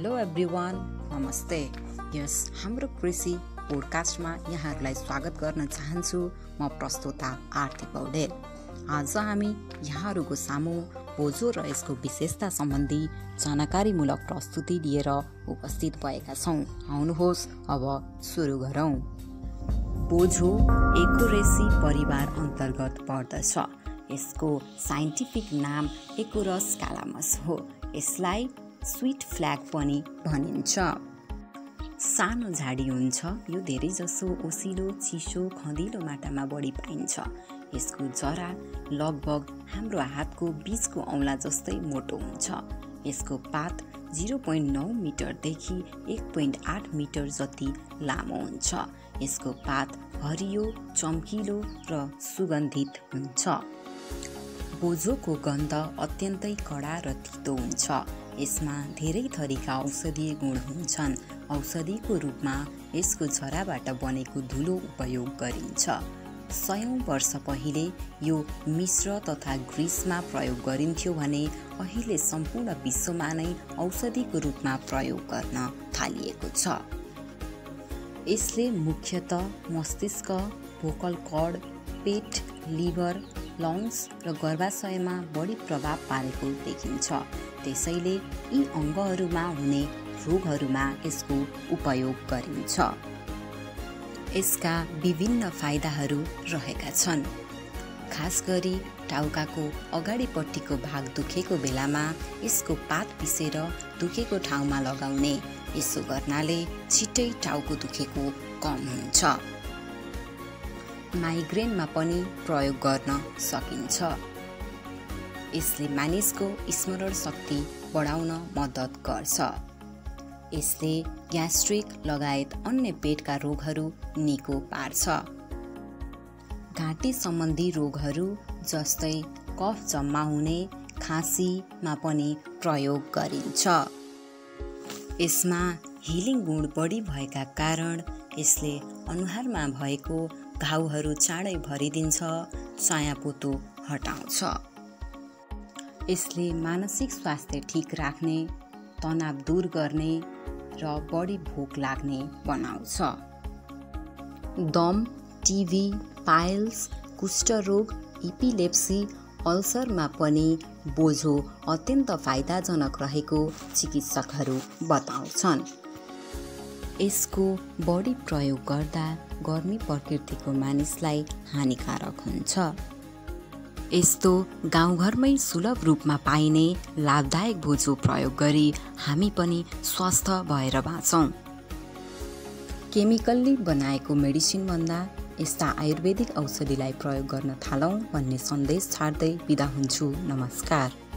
Hello everyone, नमस्ते। यस हाम्रो कृषि पोडकास्टमा यहाँहरूलाई स्वागत गर्न चाहन्छु। म प्रस्तोता आरती पौडेल। आज हामी यहाँहरूको सामु बोझो र यसको विशेषता सम्बन्धी जानकारीमूलक प्रस्तुति लिएर उपस्थित भएका छौँ। आउनुहोस् अब सुरु गरौँ। बोझो एकोरेसी परिवार अन्तर्गत पर्दछ। यसको साइन्टिफिक नाम एकोरस कालामस हो। यसलाई स्वीट फ्ल्याग पनि भनिन्छ। सानो झाडी हुन्छ। यो धेरैजसो ओसिलो, चिसो, खँदिलो माटामा बढी पाइन्छ। यसको जरा लगभग हाम्रो हातको बीचको औँला जस्तै मोटो हुन्छ। यसको पात 0.9 मिटरदेखि 1.8 मिटर जति लामो हुन्छ। यसको पात हरियो, चम्किलो र सुगन्धित हुन्छ। बोझोको गन्ध अत्यन्तै कडा र तितो हुन्छ। यसमा धेरै थरीका औषधीय गुण हुन्छन्। औषधिको रूपमा यसको झराबाट बनेको धुलो उपयोग गरिन्छ। 100 वर्ष पहिले यो मिश्र तथा ग्रिसमा प्रयोग गरिन्थ्यो भने अहिले सम्पूर्ण विश्वमा नै औषधिको रूपमा प्रयोग गर्न थालिएको छ। यसले मुख्यतः मस्तिष्क, भोकल कर्ड, पेट, लिभर, लङ्स र गर्भाशयमा बढी प्रभाव पारेको देखिन्छ। त्यसैले यी अङ्गहरूमा हुने रोगहरूमा यसको उपयोग गरिन्छ। यसका विभिन्न फाइदाहरू रहेका छन्। खास गरी टाउकाको अगाडिपट्टिको भाग दुखेको बेलामा यसको पात पिसेर दुखेको ठाउँमा लगाउने। यसो गर्नाले छिट्टै टाउको दुखेको कम हुन्छ। माइग्रेनमा पनि प्रयोग गर्न सकिन्छ। यसले मानिसको स्मरण शक्ति बढाउन मद्दत गर्छ। यसले ग्यास्ट्रिक लगायत अन्य पेटका रोगहरू निको पार्छ। घाँटी सम्बन्धी रोगहरू जस्तै कफ जम्मा हुने, खाँसीमा पनि प्रयोग गरिन्छ। यसमा हिलिङ गुण बढी भएका कारण यसले अनुहारमा भएको घाउहरू चाँडै भरिदिन्छ, चायापोतो हटाउँछ। यसले मानसिक स्वास्थ्य ठिक राख्ने, तनाव दूर गर्ने र बढी भोक लाग्ने बनाउँछ। दम, टिबी, पाइल्स, कुष्ठरोग, इपिलेप्सी, अल्सरमा पनि बोझो अत्यन्त फाइदाजनक रहेको चिकित्सकहरू बताउँछन्। यसको बढी प्रयोग गर्दा गर्मी प्रकृतिको मानिसलाई हानिकारक हुन्छ। यस्तो गाउँघरमै सुलभ रूपमा पाइने लाभदायक बोझो प्रयोग गरी हामी पनि स्वस्थ भएर बाँचौँ। केमिकलले बनाएको मेडिसिनभन्दा यस्ता आयुर्वेदिक औषधिलाई प्रयोग गर्न थालौँ भन्ने सन्देश छाड्दै बिदा हुन्छु। नमस्कार।